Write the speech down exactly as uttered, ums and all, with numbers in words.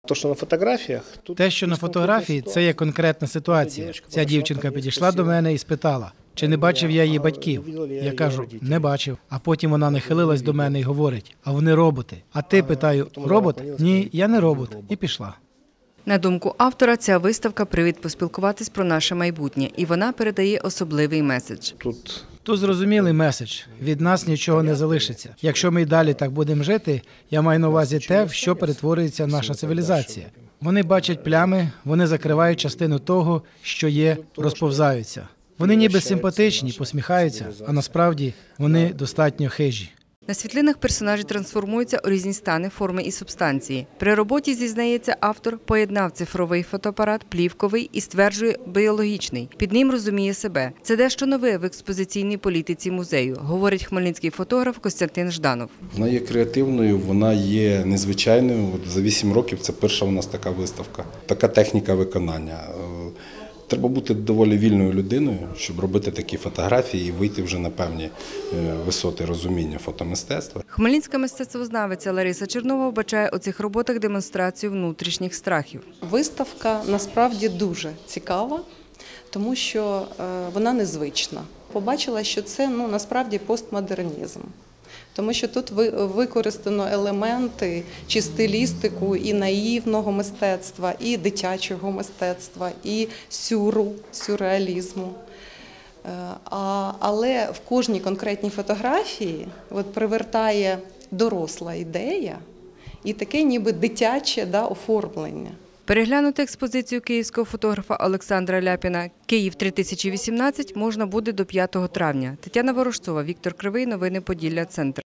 То, що на фотографіях, тут Те, що на фотографії, це є конкретна ситуація. Ця дівчинка підійшла до мене і спитала, чи не бачив я її батьків. Я кажу, не бачив. А потім вона нахилилась до мене і говорить, а вони роботи. А ти, питаю, робот? Ні, я не робот. І пішла. На думку автора, ця виставка – привід поспілкуватись про наше майбутнє, і вона передає особливий меседж. Тут Тут зрозумілий меседж. Від нас нічого не залишиться. Якщо ми й далі так будемо жити, я маю на увазі те, в що перетворюється наша цивілізація. Вони бачать плями, вони закривають частину того, що є, розповзаються. Вони ніби симпатичні, посміхаються, а насправді вони достатньо хижі. На світлинах персонажі трансформуються у різні стани, форми і субстанції. При роботі, зізнається автор, поєднав цифровий фотоапарат, плівковий і стверджує біологічний. Під ним розуміє себе. Це дещо нове в експозиційній політиці музею, говорить хмельницький фотограф Костянтин Жданов. Вона є креативною, вона є незвичайною. От за вісім років це перша у нас така виставка, така техніка виконання. Треба бути доволі вільною людиною, щоб робити такі фотографії і вийти вже на певні висоти розуміння фотомистецтва. Хмельницька мистецтвознавиця Лариса Чернова вбачає у цих роботах демонстрацію внутрішніх страхів. Виставка насправді дуже цікава, тому що вона незвична. Побачила, що це ну, насправді постмодернізм. Тому що тут використано елементи чи стилістику і наївного мистецтва, і дитячого мистецтва, і сюру, сюрреалізму. Але в кожній конкретній фотографії от привертає доросла ідея і таке ніби дитяче да, оформлення. Переглянути експозицію київського фотографа Олександра Ляпіна «Київ три тисячі вісімнадцять» можна буде до п'ятого травня. Тетяна Ворожцова, Віктор Кривий. Новини Поділля. Центр.